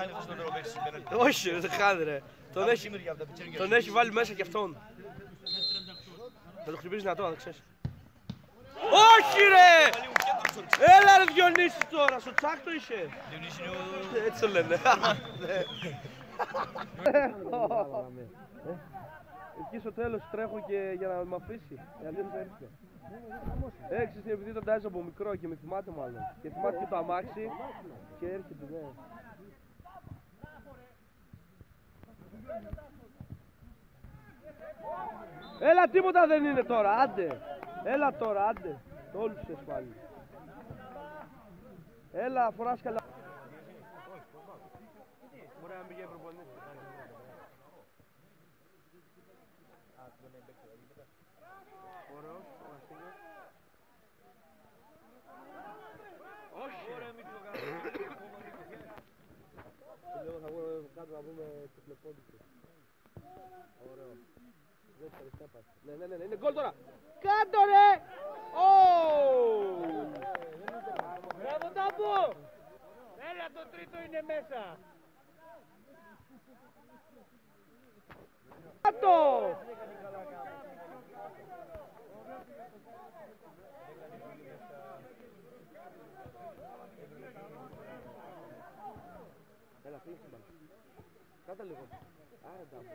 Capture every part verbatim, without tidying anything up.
κάνει αυτό το παίξει σήμερα. Όχι, δεν χάνει ρε. Τον έχει, τον έχει βάλει μέσα κι αυτόν. Θα το χτυπήσει δυνατό, αν ξέρεις. Όχι ρε! Έλα ρε Διονύση τώρα, στο τσάκ το είσαι. Έτσι το λένε. Εκεί στο τέλος τρέχω και για να μ' αφήσει. Γιατί δεν έρχεται. Έξι επειδή τον τάζει από μικρό και με θυμάται μάλλον. Και θυμάται και το αμάξι και έρχεται, ναι. Έλα, τίποτα δεν είναι τώρα, άντε. Έλα τώρα, άντε. Τόλουσες πάλι. Έλα, φοράς καλά. Μπορεί να μην γίνει προπονήσεις. Ωραίος, ο Βασίλειος. Όχι ρε, μην το κάνεις. Λέω θα βγω κάτω να πούμε τριπλοπόντικο. Ωραίο. Ναι, ναι, ναι, είναι γκολ τώρα. Κάτω ρε! Μπράβο Τάμπο! Έλα, το τρίτο είναι μέσα. Κάτω! Έλα, φύγει την μπάλα. Κάτα λίγο. Άρα Τάμπο.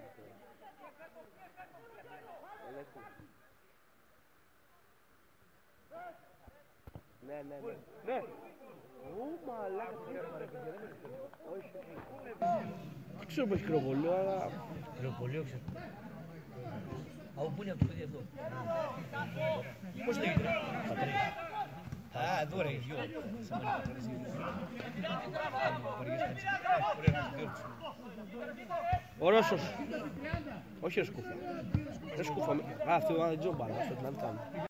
Ναι, ναι, ναι. Ναι. Ω, μαλάκα. Όχι. Δεν ξέρω πως έχει κροβολίο, αλλά... Κροβολίο ξέρω. Από πού είναι αυτό το παιδί αυτό? Πώς λέγεται? Πατρία. Α, εδώ ρε, γιο. Ο Ρώσος. Όχι ρε σκούφα. Ρε σκούφα. Α, αυτό είναι τζόμπα, αυτό την άλλη κάνει.